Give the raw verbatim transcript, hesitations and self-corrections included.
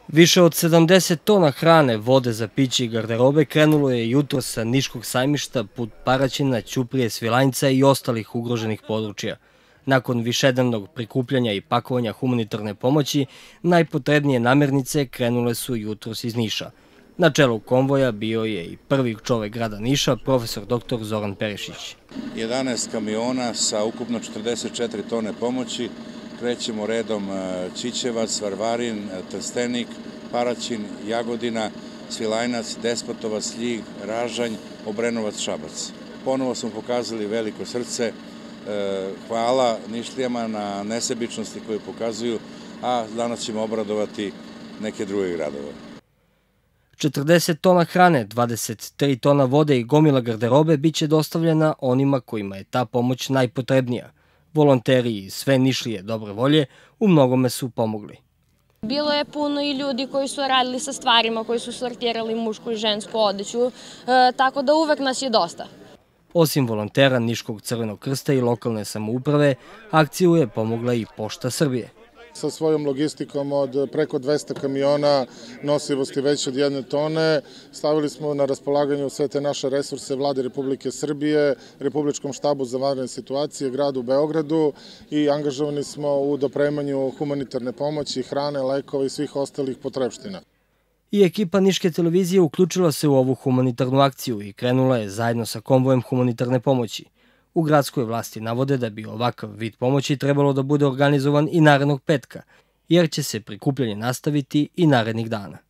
Više od sedamdeset tona hrane, vode za piće i garderobe krenulo je jutro sa Niškog sajmišta put Paraćina, Ćuprije, Svilajnca i ostalih ugroženih područja. Nakon višednevnog prikupljanja i pakovanja humanitarne pomoći, najpotrebnije namirnice krenule su jutros iz Niša. Na čelu konvoja bio je i prvi čovek grada Niša, profesor doktor Zoran Perišić. jedanaest kamiona sa ukupno četrdeset četiri tone pomoći. Krećemo redom Ćićevac, Varvarin, Trstenik, Paraćin, Jagodina, Svilajnac, Despotovac, Ljig, Ražanj, Obrenovac, Šabac. Ponovo smo pokazali veliko srce. Hvala Nišlijama na nesebičnosti koju pokazuju, a danas ćemo obradovati neke druge gradove. četrdeset tona hrane, dvadeset tri tona vode i gomila garderobe biće dostavljena onima kojima je ta pomoć najpotrebnija. Volonteri i sve Nišlije dobre volje u mnogome su pomogli. Bilo je puno i ljudi koji su radili sa stvarima, koji su sortirali mušku i žensku odeću, tako da uvek nas je dosta. Osim volontera Niškog Crvenog krsta i lokalne samouprave, akciju je pomogla i Pošta Srbije. Sa svojom logistikom od preko dvesta kamiona, nosivosti veće od jedne tone, stavili smo na raspolaganju sve te naše resurse Vlade Republike Srbije, Republičkom štabu za vanredne situacije, gradu Beogradu i angažovani smo u dopremanju humanitarne pomoći, hrane, lekova i svih ostalih potrebština. I ekipa Niške televizije uključila se u ovu humanitarnu akciju i krenula je zajedno sa konvojem humanitarne pomoći. U gradskoj vlasti navode da bi ovakav vid pomoći trebalo da bude organizovan i narednog petka, jer će se prikupljanje nastaviti i narednih dana.